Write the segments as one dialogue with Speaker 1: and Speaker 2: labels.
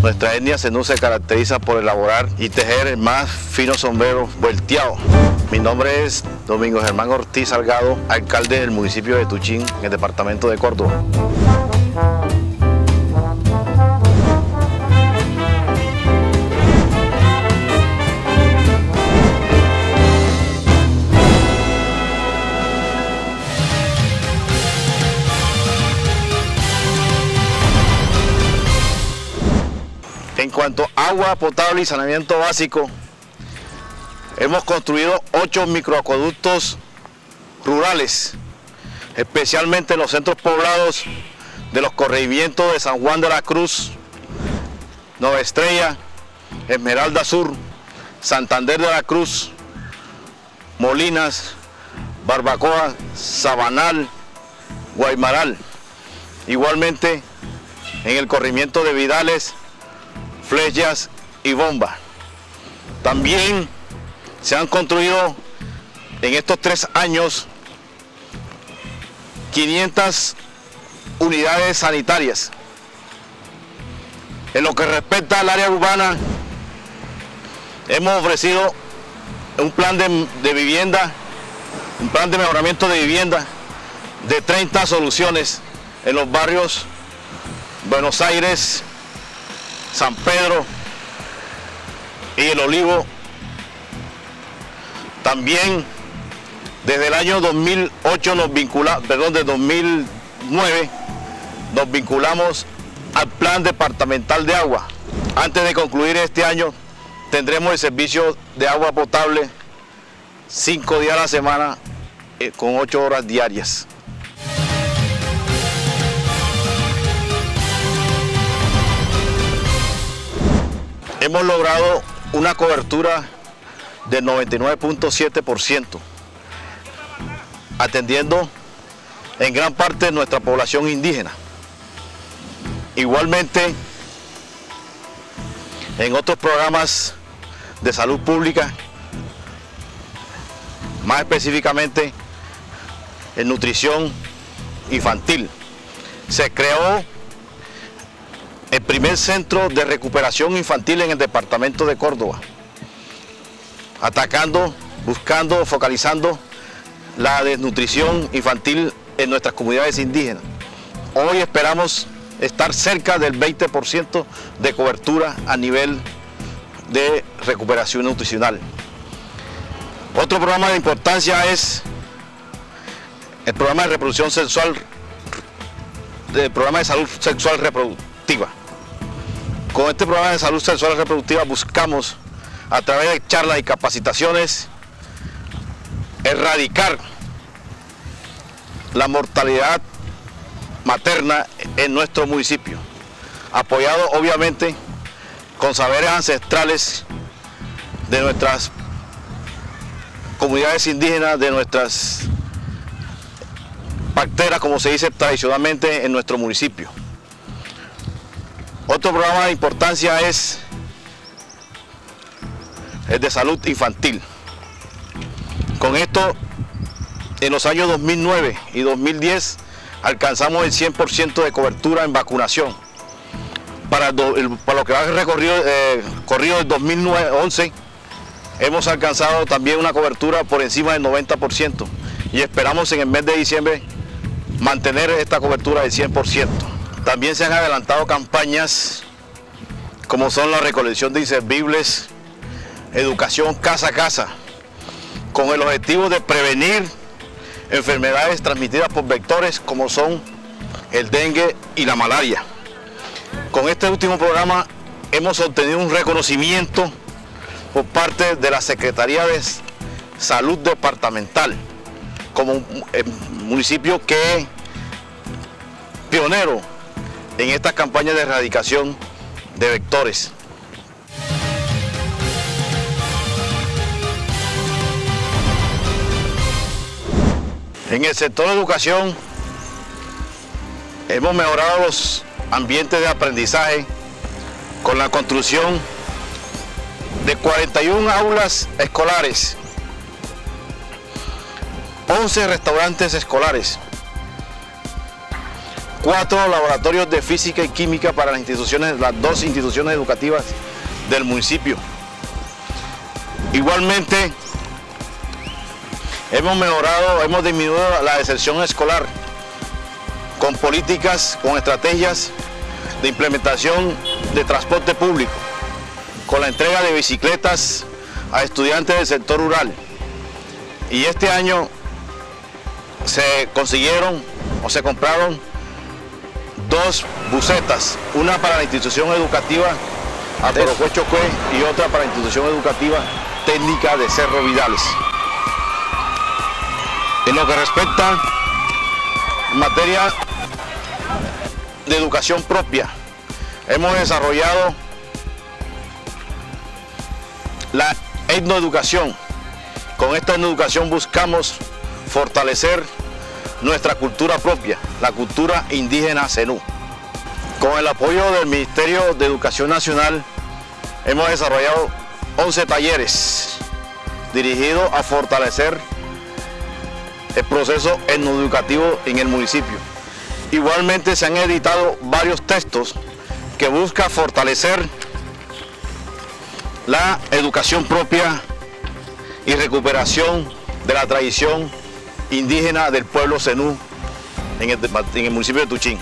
Speaker 1: Nuestra etnia zenú se caracteriza por elaborar y tejer el más fino sombrero volteado. Mi nombre es Domingo Germán Ortiz Salgado, alcalde del municipio de Tuchín, en el departamento de Córdoba. En cuanto a agua potable y saneamiento básico, hemos construido 8 microacueductos rurales, especialmente en los centros poblados de los corregimientos de San Juan de la Cruz, Nueva Estrella, Esmeralda Sur, Santander de la Cruz, Molinas, Barbacoa, Sabanal, Guaymaral. Igualmente en el corregimiento de Vidales, Flechas y Bomba. También se han construido en estos 3 años 500 unidades sanitarias. En lo que respecta al área urbana, hemos ofrecido un plan de vivienda, un plan de mejoramiento de vivienda de 30 soluciones en los barrios Buenos Aires, San Pedro y El Olivo. También desde el año 2008 de 2009 nos vinculamos al Plan Departamental de Agua. Antes de concluir este año tendremos el servicio de agua potable 5 días a la semana con 8 horas diarias. Hemos logrado una cobertura del 99.7%, atendiendo en gran parte nuestra población indígena. Igualmente, en otros programas de salud pública, más específicamente en nutrición infantil, se creó el primer centro de recuperación infantil en el departamento de Córdoba, atacando, buscando, focalizando la desnutrición infantil en nuestras comunidades indígenas. Hoy esperamos estar cerca del 20% de cobertura a nivel de recuperación nutricional. Otro programa de importancia es el programa de reproducción sexual, el programa de salud sexual reproductiva. Con este programa de salud sexual reproductiva buscamos, a través de charlas y capacitaciones, erradicar la mortalidad materna en nuestro municipio, apoyado obviamente con saberes ancestrales de nuestras comunidades indígenas, de nuestras parteras, como se dice tradicionalmente en nuestro municipio. Otro programa de importancia es el de salud infantil. Con esto, en los años 2009 y 2010, alcanzamos el 100% de cobertura en vacunación. Para lo que va el corrido del 2011, hemos alcanzado también una cobertura por encima del 90% y esperamos en el mes de diciembre mantener esta cobertura del 100%. También se han adelantado campañas como son la recolección de inservibles, educación casa a casa, con el objetivo de prevenir enfermedades transmitidas por vectores como son el dengue y la malaria. Con este último programa hemos obtenido un reconocimiento por parte de la Secretaría de Salud Departamental como un municipio que es pionero en estas campañas de erradicación de vectores. En el sector de educación hemos mejorado los ambientes de aprendizaje con la construcción de 41 aulas escolares, 11 restaurantes escolares, 4 laboratorios de física y química para las 2 instituciones educativas del municipio. Igualmente, hemos disminuido la deserción escolar con políticas, con estrategias de implementación de transporte público, con la entrega de bicicletas a estudiantes del sector rural. Y este año se consiguieron o se compraron 2 busetas, una para la institución educativa Aporocué Chocó y otra para la institución educativa técnica de Cerro Vidales. En lo que respecta en materia de educación propia, hemos desarrollado la etnoeducación. Con esta etnoeducación buscamos fortalecer nuestra cultura propia, la cultura indígena zenú. Con el apoyo del Ministerio de Educación Nacional hemos desarrollado 11 talleres dirigidos a fortalecer el proceso etnoeducativo en el municipio. Igualmente se han editado varios textos que buscan fortalecer la educación propia y recuperación de la tradición indígena del pueblo zenú en el municipio de Tuchín.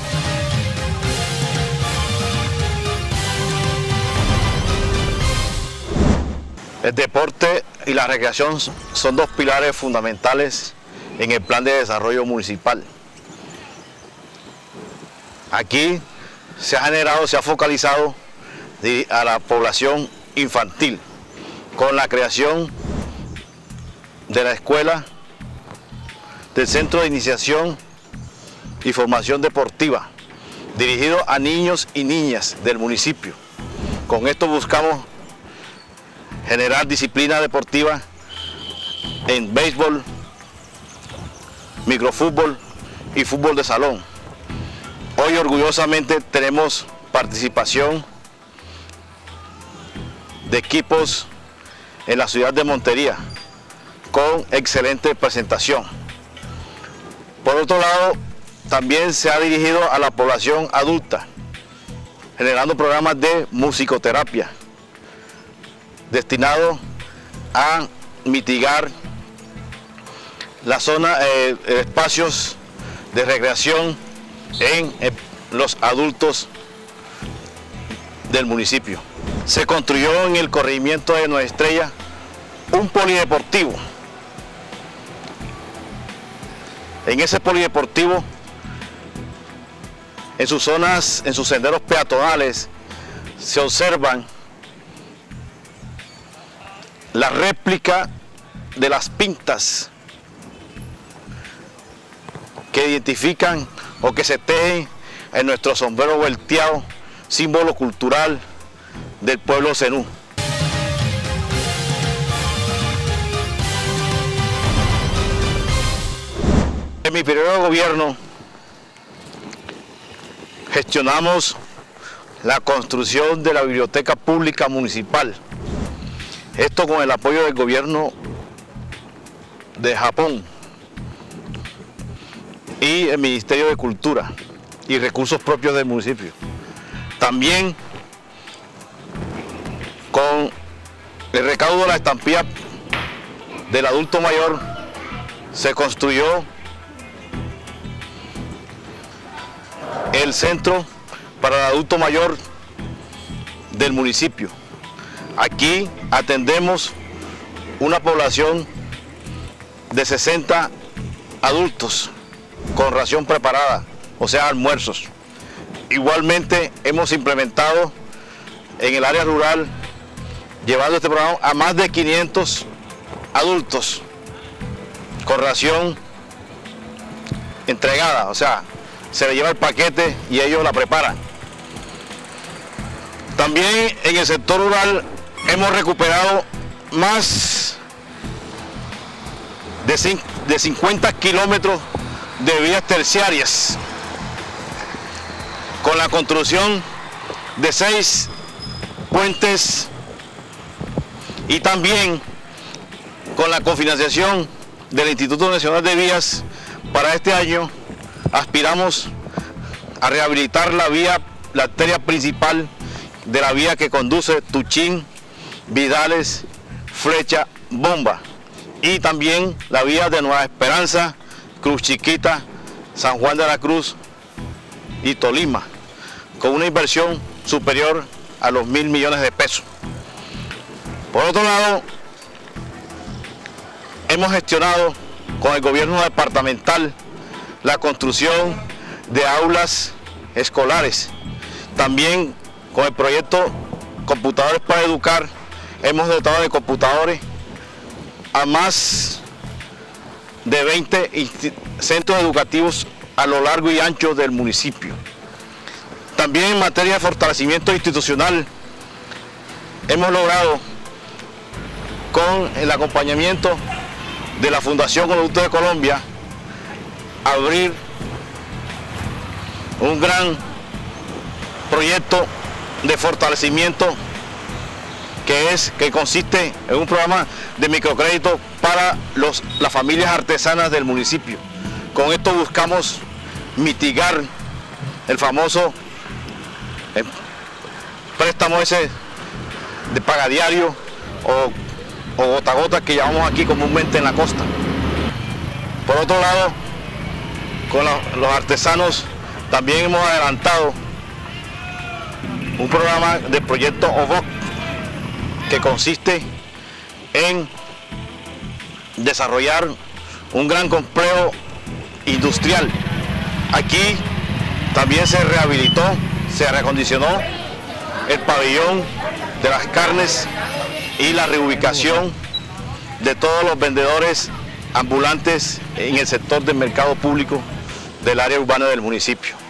Speaker 1: El deporte y la recreación son 2 pilares fundamentales en el plan de desarrollo municipal. Aquí se ha focalizado a la población infantil con la creación de la escuela del Centro de Iniciación y Formación Deportiva, dirigido a niños y niñas del municipio. Con esto buscamos generar disciplina deportiva en béisbol, microfútbol y fútbol de salón. Hoy orgullosamente tenemos participación de equipos en la ciudad de Montería con excelente presentación. Por otro lado, también se ha dirigido a la población adulta, generando programas de musicoterapia destinados a mitigar la zona, espacios de recreación en los adultos del municipio. Se construyó en el corregimiento de Nueva Estrella un polideportivo. En ese polideportivo, en sus zonas, en sus senderos peatonales, se observan la réplica de las pintas que identifican o que se tejen en nuestro sombrero volteado, símbolo cultural del pueblo zenú. En mi periodo de gobierno gestionamos la construcción de la biblioteca pública municipal. Esto con el apoyo del gobierno de Japón y el Ministerio de Cultura y recursos propios del municipio. También con el recaudo de la estampilla del adulto mayor se construyó el centro para el adulto mayor del municipio. Aquí atendemos una población de 60 adultos con ración preparada, o sea, almuerzos. Igualmente hemos implementado en el área rural, llevando este programa a más de 500 adultos con ración entregada, o sea, se le lleva el paquete y ellos la preparan. También en el sector rural hemos recuperado más de 50 kilómetros de vías terciarias con la construcción de 6 puentes y también con la cofinanciación del Instituto Nacional de Vías. Para este año aspiramos a rehabilitar la arteria principal de la vía que conduce Tuchín, Vidales, Flecha, Bomba, y también la vía de Nueva Esperanza, Cruz Chiquita, San Juan de la Cruz y Tolima, con una inversión superior a los 1.000 millones de pesos. Por otro lado, hemos gestionado con el gobierno departamental la construcción de aulas escolares. También con el proyecto Computadores para Educar hemos dotado de computadores a más de 20 centros educativos a lo largo y ancho del municipio. También en materia de fortalecimiento institucional hemos logrado, con el acompañamiento de la Fundación Oleoductos de Colombia, abrir un gran proyecto de fortalecimiento que consiste en un programa de microcrédito para las familias artesanas del municipio. Con esto buscamos mitigar el famoso préstamo ese de pagadiario o gota a gota que llamamos aquí comúnmente en la costa. Por otro lado, con los artesanos también hemos adelantado un programa de proyecto OVOC que consiste en desarrollar un gran complejo industrial. Aquí también se rehabilitó, se reacondicionó el pabellón de las carnes y la reubicación de todos los vendedores ambulantes en el sector del mercado público del área urbana del municipio.